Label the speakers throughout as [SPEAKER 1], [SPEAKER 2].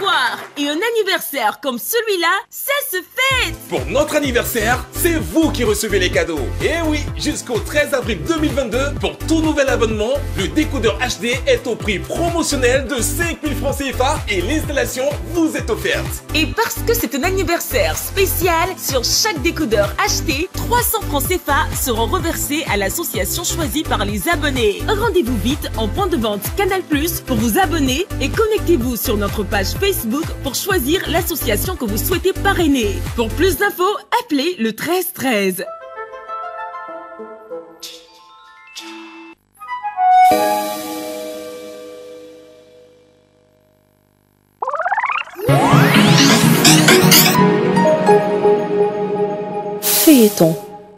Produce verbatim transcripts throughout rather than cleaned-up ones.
[SPEAKER 1] victoire. Et un anniversaire comme celui-là, ça se fête.
[SPEAKER 2] Pour notre anniversaire, c'est vous qui recevez les cadeaux. Et oui, jusqu'au treize avril deux mille vingt-deux, pour tout nouvel abonnement, le décodeur H D est au prix promotionnel de cinq mille francs C F A et l'installation vous est offerte.
[SPEAKER 1] Et parce que c'est un anniversaire spécial, sur chaque décodeur acheté, trois cents francs C F A seront reversés à l'association choisie par les abonnés. Rendez-vous vite en point de vente Canal plus, pour vous abonner et connectez-vous sur notre page Facebook pour choisir l'association que vous souhaitez parrainer. Pour plus d'infos, appelez le treize treize.
[SPEAKER 3] Feuilleton.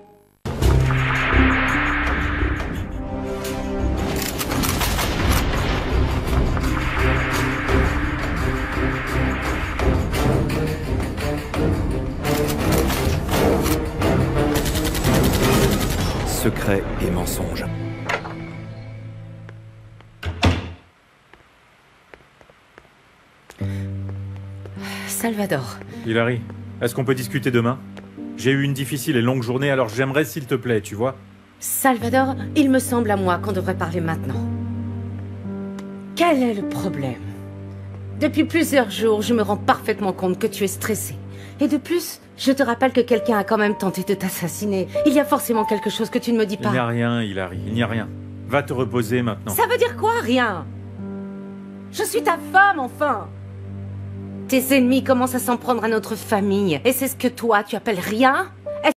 [SPEAKER 4] Secret et mensonge.
[SPEAKER 5] Salvador.
[SPEAKER 6] Hilary, est-ce qu'on peut discuter demain? J'ai eu une difficile et longue journée, alors j'aimerais s'il te plaît, tu vois.
[SPEAKER 5] Salvador, il me semble à moi qu'on devrait parler maintenant. Quel est le problème? Depuis plusieurs jours, je me rends parfaitement compte que tu es stressé. Et de plus, je te rappelle que quelqu'un a quand même tenté de t'assassiner. Il y a forcément quelque chose que tu ne me dis pas.
[SPEAKER 6] Il n'y a rien, Hilary, il n'y a rien. Va te reposer maintenant.
[SPEAKER 5] Ça veut dire quoi, rien? Je suis ta femme, enfin! Tes ennemis commencent à s'en prendre à notre famille. Et c'est ce que toi, tu appelles rien?